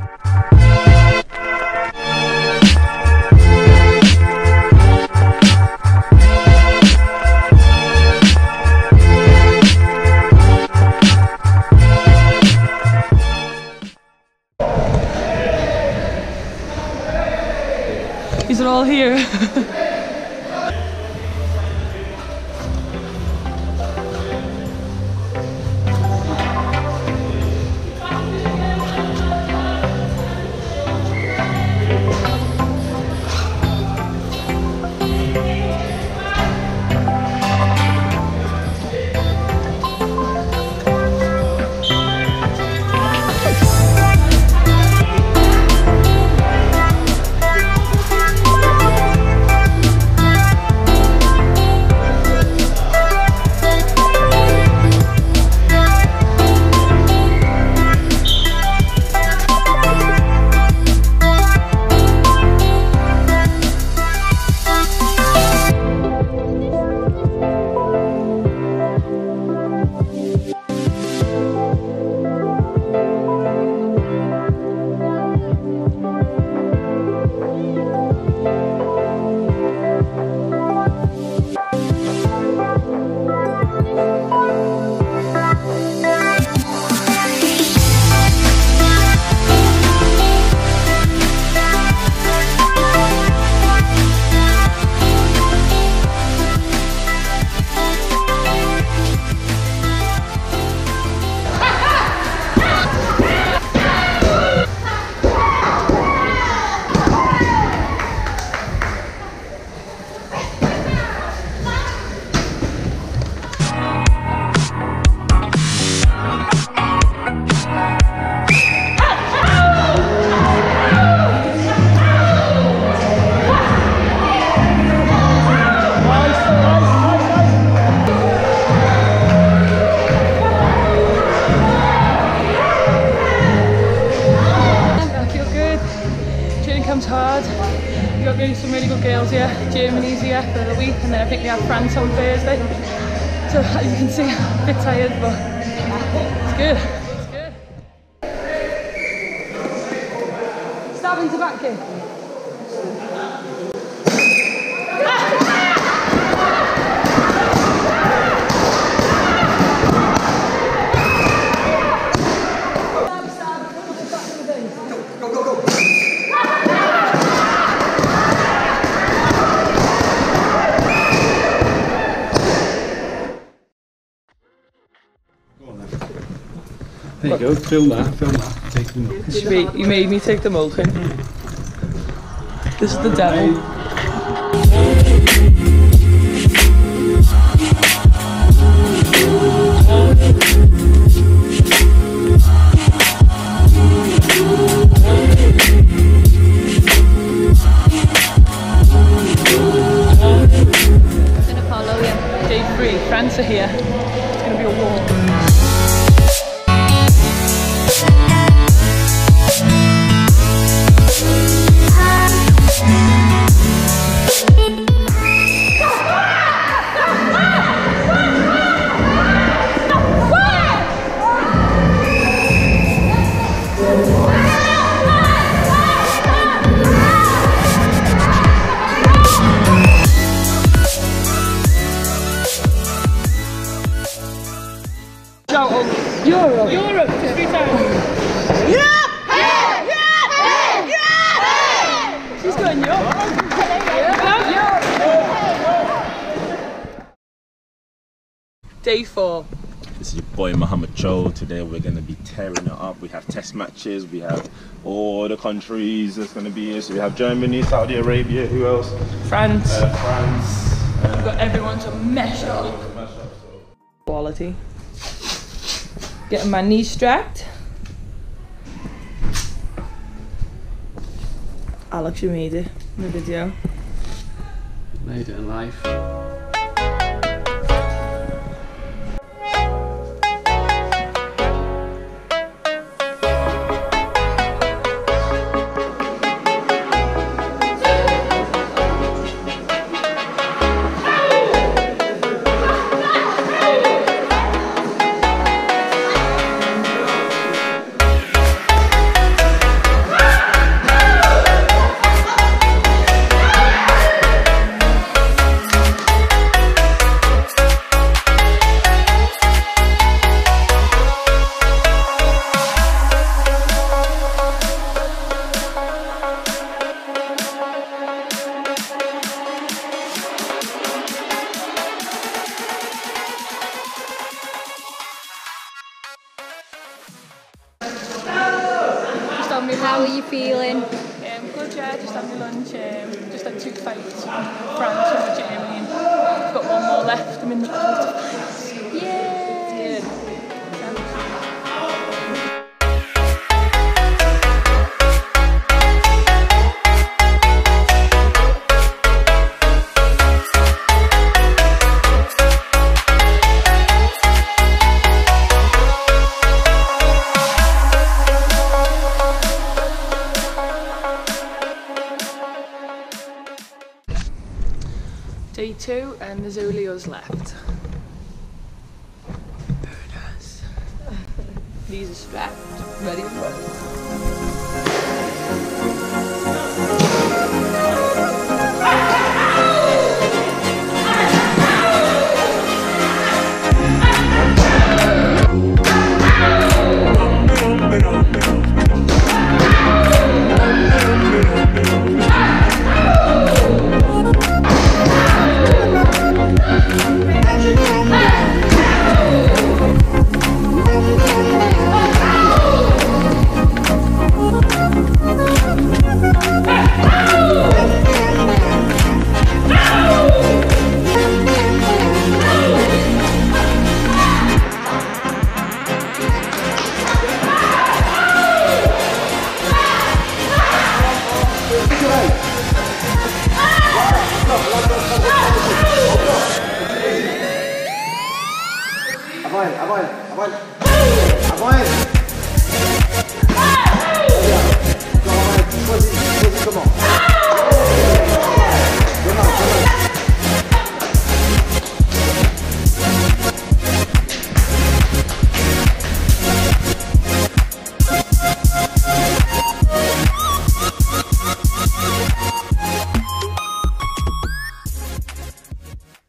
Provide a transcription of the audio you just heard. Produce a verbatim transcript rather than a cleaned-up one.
These are all here. Hard. We've got really, some really good girls here. Germany's here for the week, and then I think we have France on Thursday. So as you can see, I'm a bit tired, but it's good. It's good. Stabbing to back kick. There you go, film that, film that. Take them up. You made me take the mulching. This is the devil. I'm gonna follow you. Day three, France are here. It's gonna be a war. Europe! Europe! Three times! Europe! Hey! Europe! Hey! Europe! Hey! She's going Europe! Day four. This is your boy Mohammed Joe. Today we're going to be tearing it up. We have test matches, we have all the countries that's going to be here. So we have Germany, Saudi Arabia, who else? France. Uh, France. Uh, We've got everyone to mesh up. Quality. Getting my knees strapped. Alex, you made it in the video. Made it in life. How are you feeling? Um, good, yeah, just had my lunch, um, just had two fights, France and Germany, and I've got one more left, I'm in the quarterfinals. Yay! Yeah. Day two, and there's only us left. Very nice. These are strapped, ready to roll. Avanti, avanti, avanti. Avanti. Avanti, così, così, come on.